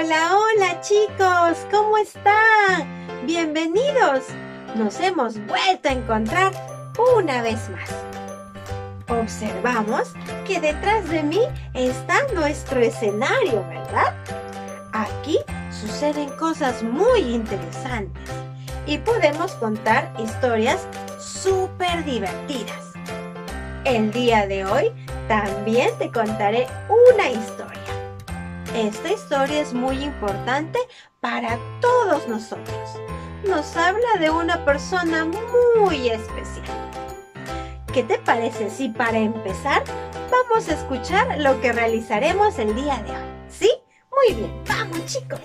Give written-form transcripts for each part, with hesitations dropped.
Hola, hola chicos, ¿cómo están? Bienvenidos. Nos hemos vuelto a encontrar una vez más. Observamos que detrás de mí está nuestro escenario, ¿verdad? Aquí suceden cosas muy interesantes y podemos contar historias súper divertidas. El día de hoy también te contaré una historia. Esta historia es muy importante para todos nosotros. Nos habla de una persona muy especial. ¿Qué te parece si para empezar vamos a escuchar lo que realizaremos el día de hoy? ¿Sí? Muy bien, vamos chicos.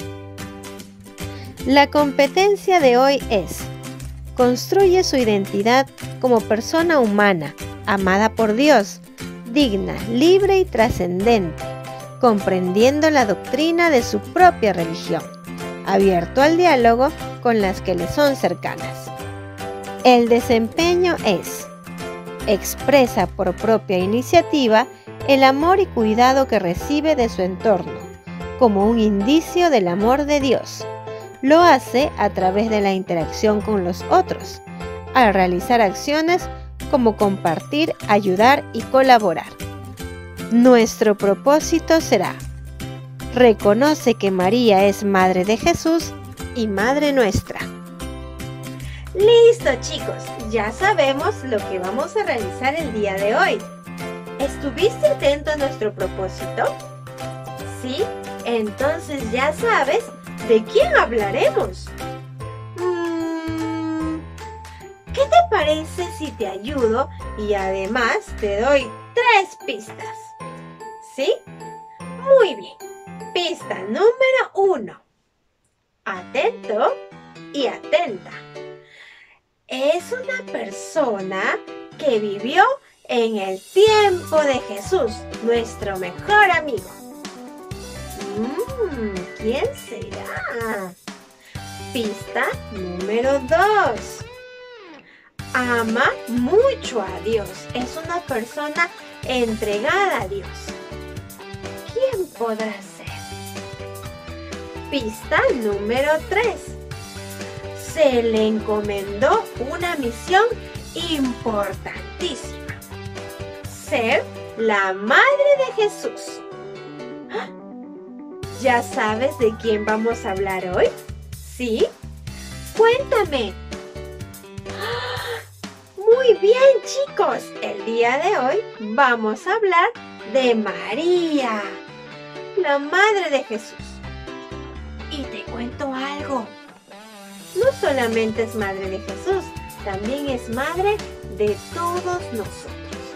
La competencia de hoy es: construye su identidad como persona humana, amada por Dios, digna, libre y trascendente, comprendiendo la doctrina de su propia religión, abierto al diálogo con las que le son cercanas. El desempeño es: expresa por propia iniciativa el amor y cuidado que recibe de su entorno, como un indicio del amor de Dios. Lo hace a través de la interacción con los otros, al realizar acciones como compartir, ayudar y colaborar. Nuestro propósito será: reconoce que María es Madre de Jesús y Madre nuestra. Listo chicos, ya sabemos lo que vamos a realizar el día de hoy. ¿Estuviste atento a nuestro propósito? ¿Sí? Entonces ya sabes de quién hablaremos. ¿Qué te parece si te ayudo y además te doy 3 pistas? ¿Sí? Muy bien. Pista número 1. Atento y atenta. Es una persona que vivió en el tiempo de Jesús, nuestro mejor amigo. ¿Quién será? Pista número 2. Ama mucho a Dios. Es una persona entregada a Dios. ¿Quién podrá ser? Pista número 3. Se le encomendó una misión importantísima: ser la Madre de Jesús. ¿Ya sabes de quién vamos a hablar hoy? ¿Sí? Cuéntame. Muy bien, chicos. El día de hoy vamos a hablar de María, la Madre de Jesús. Y te cuento algo. No solamente es Madre de Jesús, también es Madre de todos nosotros.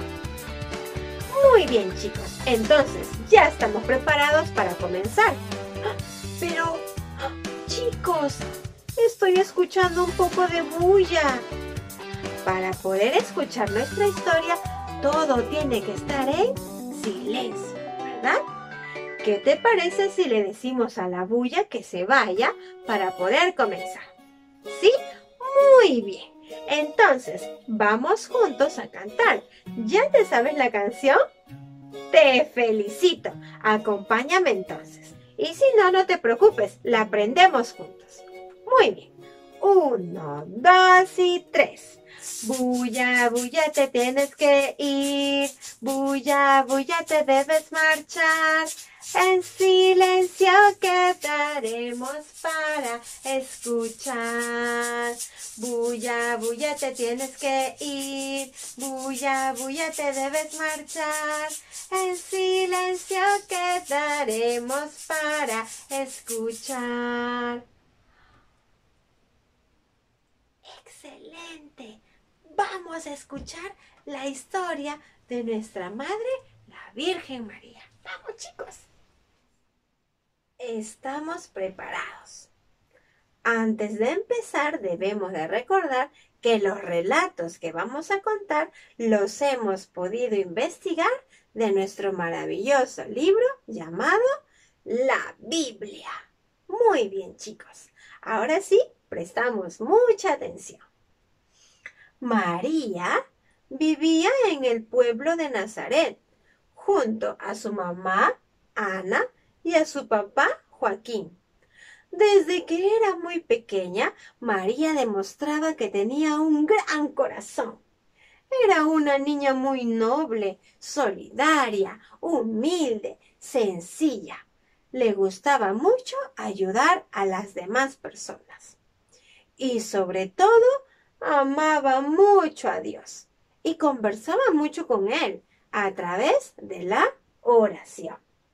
Muy bien, chicos. Entonces, ya estamos preparados para comenzar. Pero, chicos, estoy escuchando un poco de bulla. Para poder escuchar nuestra historia, todo tiene que estar en silencio, ¿verdad? ¿Qué te parece si le decimos a la bulla que se vaya para poder comenzar? ¿Sí? Muy bien. Entonces, vamos juntos a cantar. ¿Ya te sabes la canción? Te felicito. Acompáñame entonces. Y si no, no te preocupes, la aprendemos juntos. Muy bien. 1, 2 y 3. Bulla, bulla, te tienes que ir. Bulla, bulla, te debes marchar. En silencio quedaremos para escuchar. Bulla, bulla, te tienes que ir. Bulla, bulla, te debes marchar. En silencio quedaremos para escuchar. ¡Excelente! Vamos a escuchar la historia de nuestra Madre, la Virgen María. ¡Vamos, chicos! Estamos preparados. Antes de empezar, debemos de recordar que los relatos que vamos a contar los hemos podido investigar de nuestro maravilloso libro llamado La Biblia. Muy bien, chicos. Ahora sí, prestamos mucha atención. María vivía en el pueblo de Nazaret, junto a su mamá, Ana, y a su papá, Joaquín. Desde que era muy pequeña, María demostraba que tenía un gran corazón. Era una niña muy noble, solidaria, humilde, sencilla. Le gustaba mucho ayudar a las demás personas. Y sobre todo, amaba mucho a Dios y conversaba mucho con Él a través de la oración.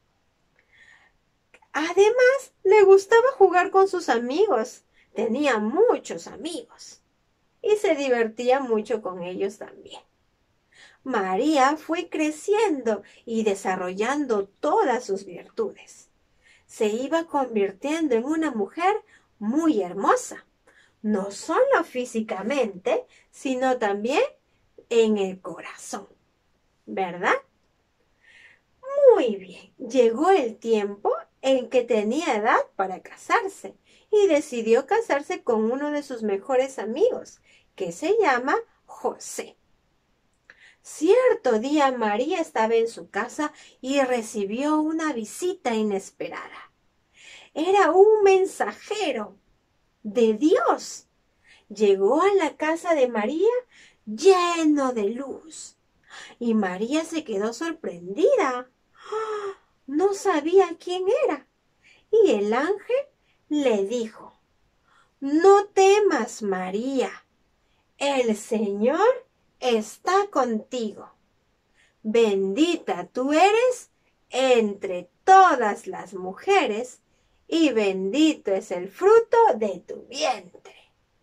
Además, le gustaba jugar con sus amigos. Tenía muchos amigos y se divertía mucho con ellos también. María fue creciendo y desarrollando todas sus virtudes. Se iba convirtiendo en una mujer muy hermosa, no solo físicamente, sino también en el corazón, ¿verdad? Muy bien, llegó el tiempo en que tenía edad para casarse y decidió casarse con uno de sus mejores amigos, que se llama José. Cierto día María estaba en su casa y recibió una visita inesperada. Era un mensajero de Dios. Llegó a la casa de María lleno de luz y María se quedó sorprendida. No sabía quién era. Y el ángel le dijo: No temas, María, el Señor está contigo. Bendita tú eres entre todas las mujeres y bendito es el fruto de tu vientre.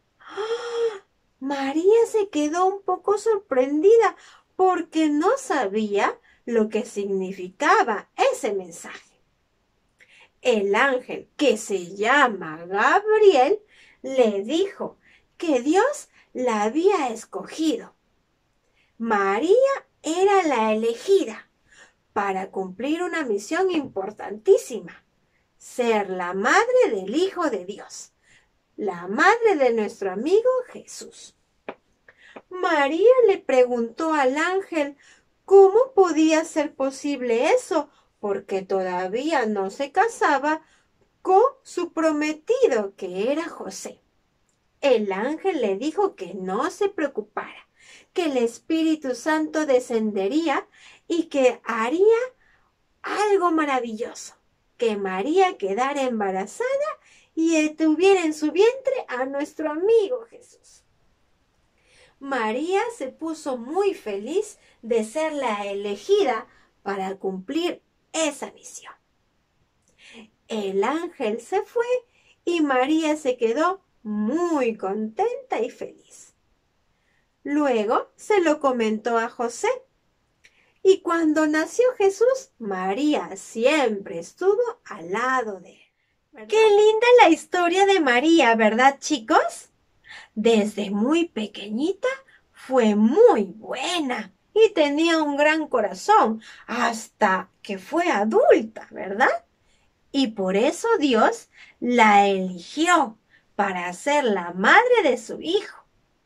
María se quedó un poco sorprendida porque no sabía lo que significaba ese mensaje. El ángel, que se llama Gabriel, le dijo que Dios la había escogido. María era la elegida para cumplir una misión importantísima: ser la madre del Hijo de Dios, la madre de nuestro amigo Jesús. María le preguntó al ángel cómo podía ser posible eso, porque todavía no se casaba con su prometido, que era José. El ángel le dijo que no se preocupara, que el Espíritu Santo descendería y que haría algo maravilloso, que María quedara embarazada y tuviera en su vientre a nuestro amigo Jesús. María se puso muy feliz de ser la elegida para cumplir esa misión. El ángel se fue y María se quedó muy contenta y feliz. Luego se lo comentó a José. Y cuando nació Jesús, María siempre estuvo al lado de él. ¿Verdad? Qué linda la historia de María, ¿verdad, chicos? Desde muy pequeñita fue muy buena y tenía un gran corazón hasta que fue adulta, ¿verdad? Y por eso Dios la eligió para ser la madre de su hijo.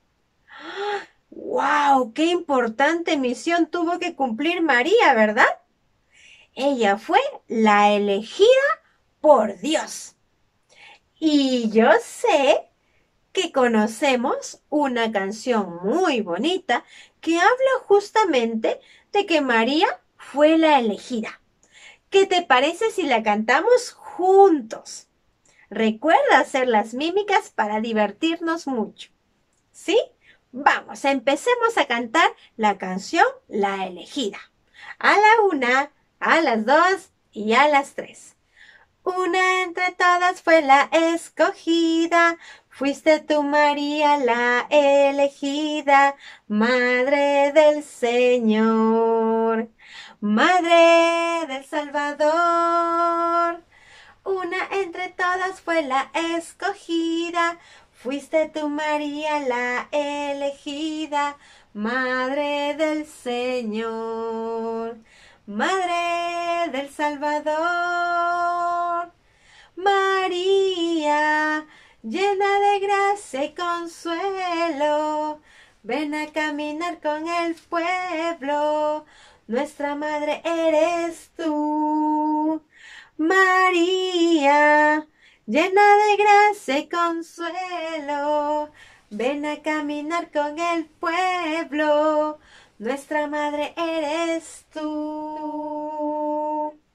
¡Wow! ¡Qué importante misión tuvo que cumplir María!, ¿verdad? Ella fue la elegida por Dios. Y yo sé que conocemos una canción muy bonita que habla justamente de que María fue la elegida. ¿Qué te parece si la cantamos juntos? Recuerda hacer las mímicas para divertirnos mucho. ¿Sí? Vamos, empecemos a cantar la canción La Elegida. A la 1, a las 2 y a las 3. Una entre todas fue la escogida, fuiste tú, María, la elegida, Madre del Señor, Madre del Salvador. Una entre todas fue la escogida, fuiste tú, María, la elegida, Madre del Señor, Madre del Salvador. María, llena de gracia y consuelo, ven a caminar con el pueblo, nuestra madre eres tú. María, llena de gracia y consuelo, ven a caminar con el pueblo, nuestra madre eres tú.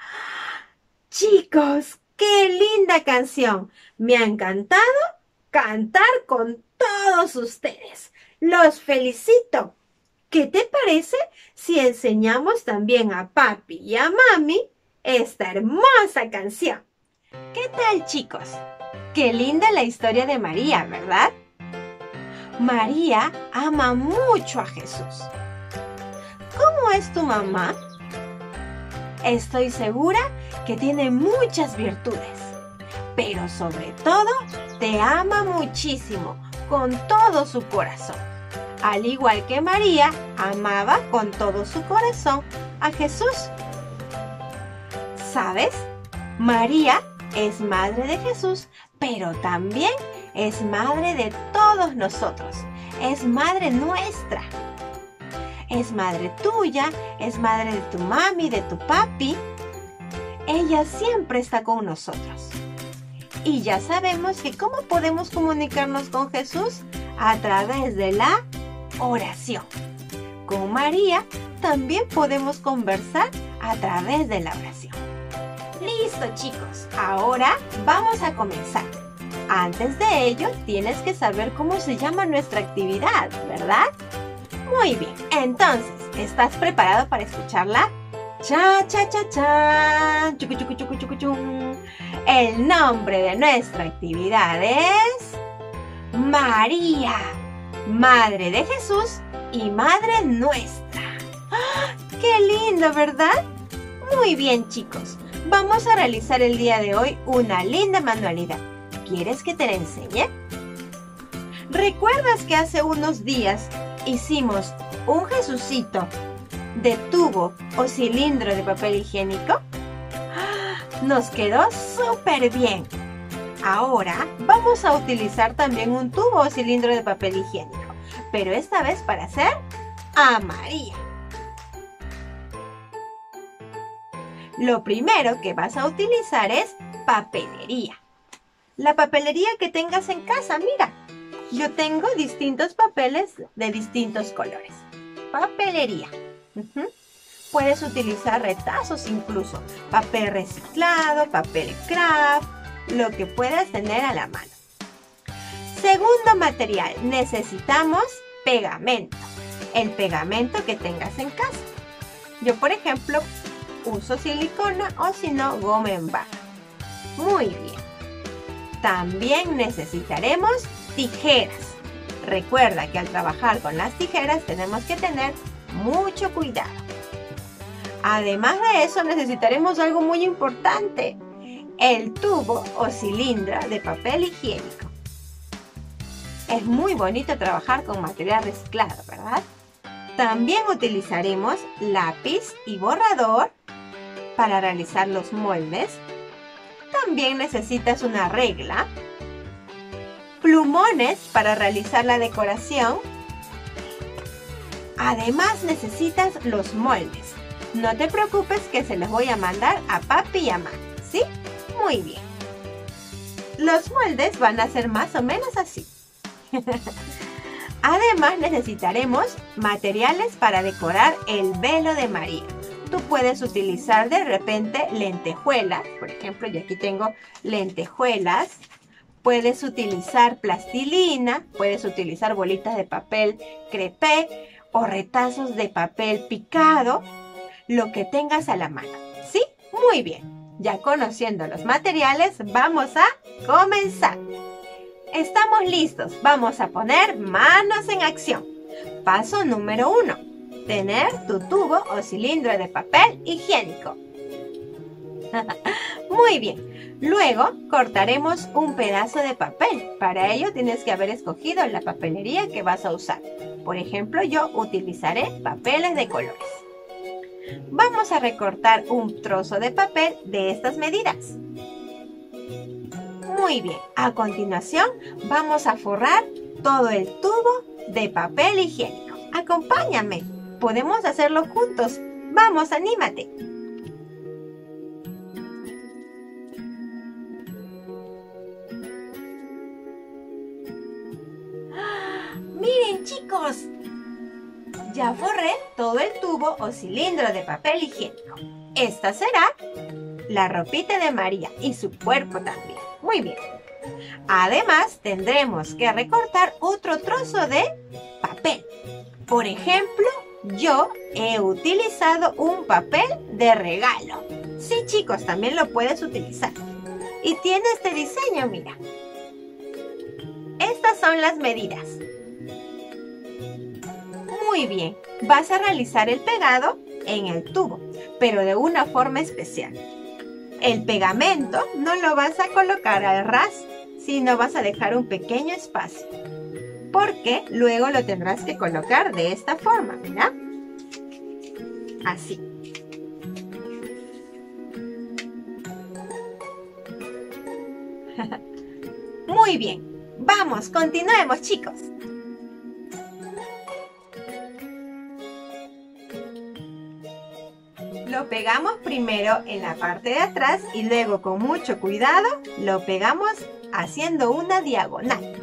Chicos, qué linda canción. Me ha encantado cantar con todos ustedes. Los felicito. ¿Qué te parece si enseñamos también a papi y a mami esta hermosa canción? ¿Qué tal, chicos? Qué linda la historia de María, ¿verdad? María ama mucho a Jesús. ¿Cómo es tu mamá? Estoy segura que tiene muchas virtudes, pero sobre todo te ama muchísimo, con todo su corazón. Al igual que María, amaba con todo su corazón a Jesús. ¿Sabes? María es madre de Jesús, pero también es madre de todos nosotros. Es madre nuestra. Es madre tuya, es madre de tu mami, de tu papi. Ella siempre está con nosotros. Y ya sabemos que ¿cómo podemos comunicarnos con Jesús? A través de la oración. Con María también podemos conversar a través de la oración. Listo, chicos, ahora vamos a comenzar. Antes de ello, tienes que saber cómo se llama nuestra actividad, ¿verdad? Muy bien, entonces, ¿estás preparado para escucharla? Cha, cha, cha, cha, chucu, chucu, chucu, chucu, chum. El nombre de nuestra actividad es María, Madre de Jesús y Madre nuestra. ¡Ah! ¡Qué lindo!, ¿verdad? Muy bien, chicos. Vamos a realizar el día de hoy una linda manualidad. ¿Quieres que te la enseñe? ¿Recuerdas que hace unos días hicimos un Jesucito de tubo o cilindro de papel higiénico? ¡Ah! Nos quedó súper bien. Ahora vamos a utilizar también un tubo o cilindro de papel higiénico, pero esta vez para hacer a María. Lo primero que vas a utilizar es papelería. La papelería que tengas en casa, mira. Yo tengo distintos papeles de distintos colores. Papelería. Puedes utilizar retazos incluso, papel reciclado, papel craft, lo que puedas tener a la mano. Segundo material, necesitamos pegamento. El pegamento que tengas en casa. Yo, por ejemplo, uso silicona o si no, goma en barra. Muy bien. También necesitaremos tijeras. Recuerda que al trabajar con las tijeras tenemos que tener mucho cuidado. Además de eso necesitaremos algo muy importante, el tubo o cilindro de papel higiénico. Es muy bonito trabajar con material reciclado, ¿verdad? También utilizaremos lápiz y borrador para realizar los moldes. También necesitas una regla, plumones para realizar la decoración. Además necesitas los moldes. No te preocupes que se los voy a mandar a papi y a mami, ¿sí? Muy bien. Los moldes van a ser más o menos así. Además necesitaremos materiales para decorar el velo de María. Tú puedes utilizar de repente lentejuelas, por ejemplo, yo aquí tengo lentejuelas. Puedes utilizar plastilina, puedes utilizar bolitas de papel crepé o retazos de papel picado, lo que tengas a la mano, ¿sí? Muy bien. Ya conociendo los materiales, vamos a comenzar. Estamos listos. Vamos a poner manos en acción. Paso número 1. Tener tu tubo o cilindro de papel higiénico. Muy bien. Luego cortaremos un pedazo de papel. Para ello tienes que haber escogido la papelería que vas a usar. Por ejemplo, yo utilizaré papeles de colores. Vamos a recortar un trozo de papel de estas medidas. Muy bien, a continuación vamos a forrar todo el tubo de papel higiénico. Acompáñame, podemos hacerlo juntos. Vamos, anímate. Ya forré todo el tubo o cilindro de papel higiénico. Esta será la ropita de María y su cuerpo también. Muy bien. Además, tendremos que recortar otro trozo de papel. Por ejemplo, yo he utilizado un papel de regalo. Sí, chicos, también lo puedes utilizar. Y tiene este diseño, mira. Estas son las medidas. Muy bien, vas a realizar el pegado en el tubo, pero de una forma especial. El pegamento no lo vas a colocar al ras, sino vas a dejar un pequeño espacio, porque luego lo tendrás que colocar de esta forma, mira. Así. Muy bien. Vamos, continuemos, chicos. Lo pegamos primero en la parte de atrás y luego con mucho cuidado lo pegamos haciendo una diagonal.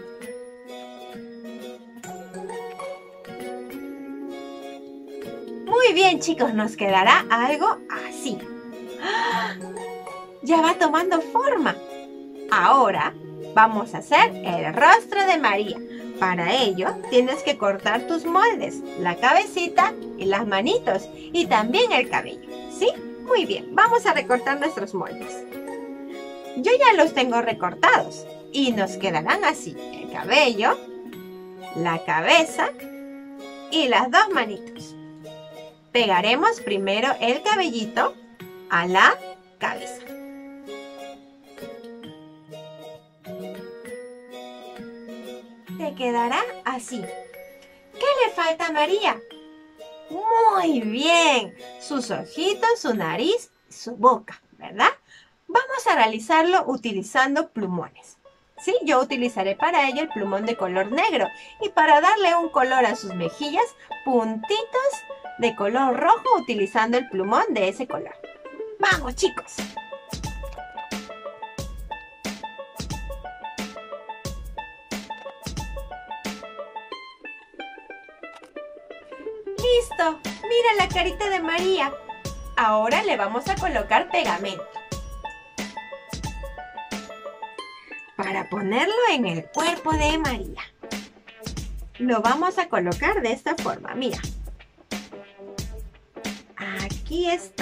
Muy bien, chicos, nos quedará algo así. ¡Ah! Ya va tomando forma. Ahora vamos a hacer el rostro de María. Para ello tienes que cortar tus moldes, la cabecita y las manitos y también el cabello, ¿sí? Muy bien, vamos a recortar nuestros moldes. Yo ya los tengo recortados y nos quedarán así: el cabello, la cabeza y las dos manitos. Pegaremos primero el cabellito a la cabeza. Te quedará así. ¿Qué le falta a María? Muy bien, sus ojitos, su nariz, su boca, ¿verdad? Vamos a realizarlo utilizando plumones. Sí, yo utilizaré para ello el plumón de color negro y para darle un color a sus mejillas, puntitos de color rojo utilizando el plumón de ese color. ¡Vamos, chicos! ¡Listo! ¡Mira la carita de María! Ahora le vamos a colocar pegamento para ponerlo en el cuerpo de María. Lo vamos a colocar de esta forma, mira. Aquí está.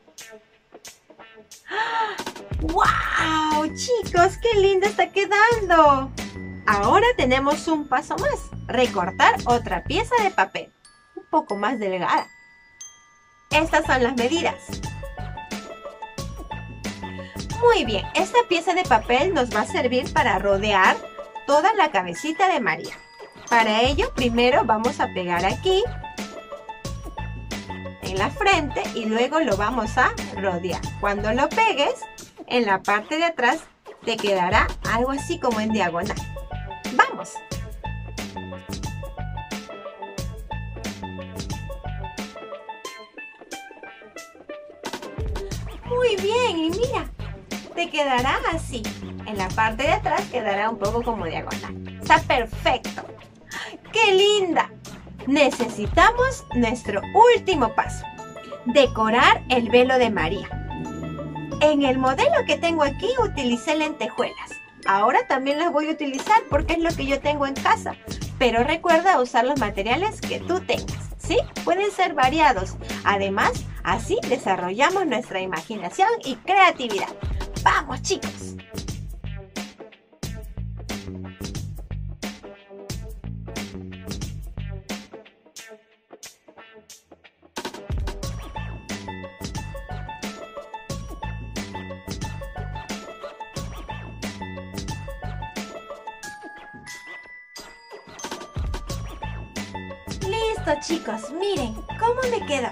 ¡Wow! Chicos, ¡qué lindo está quedando! Ahora tenemos un paso más. Recortar otra pieza de papel. Un poco más delgada. Estas son las medidas. Muy bien, esta pieza de papel nos va a servir para rodear toda la cabecita de María. Para ello, primero vamos a pegar aquí en la frente y luego lo vamos a rodear. Cuando lo pegues, en la parte de atrás te quedará algo así como en diagonal. ¡Vamos! Muy bien, y mira, te quedará así. En la parte de atrás quedará un poco como diagonal. Está perfecto. ¡Qué linda! Necesitamos nuestro último paso. Decorar el velo de María. En el modelo que tengo aquí utilicé lentejuelas. Ahora también las voy a utilizar porque es lo que yo tengo en casa. Pero recuerda usar los materiales que tú tengas, ¿sí? Pueden ser variados. Además, así desarrollamos nuestra imaginación y creatividad. ¡Vamos, chicos! Listo, chicos, miren cómo me quedó.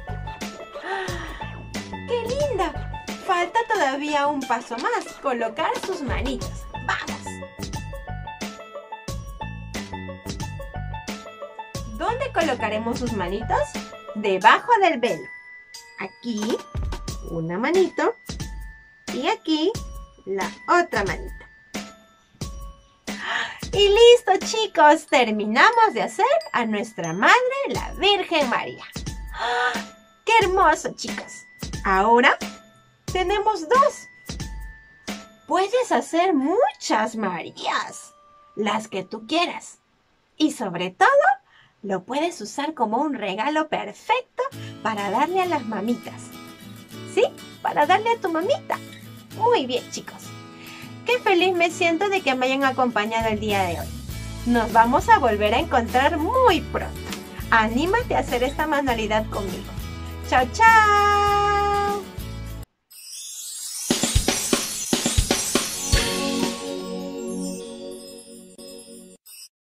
¡Ah! ¡Qué linda! Falta todavía un paso más, colocar sus manitos. ¡Vamos! ¿Dónde colocaremos sus manitos? Debajo del velo. Aquí una manito y aquí la otra manita. Y listo, chicos, terminamos de hacer a nuestra Madre, la Virgen María. ¡Ah! ¡Qué hermoso, chicos! Ahora tenemos dos. Puedes hacer muchas Marías, las que tú quieras. Y sobre todo, lo puedes usar como un regalo perfecto para darle a las mamitas. ¿Sí? Para darle a tu mamita. Muy bien, chicos. Qué feliz me siento de que me hayan acompañado el día de hoy. Nos vamos a volver a encontrar muy pronto. Anímate a hacer esta manualidad conmigo. ¡Chao, chao!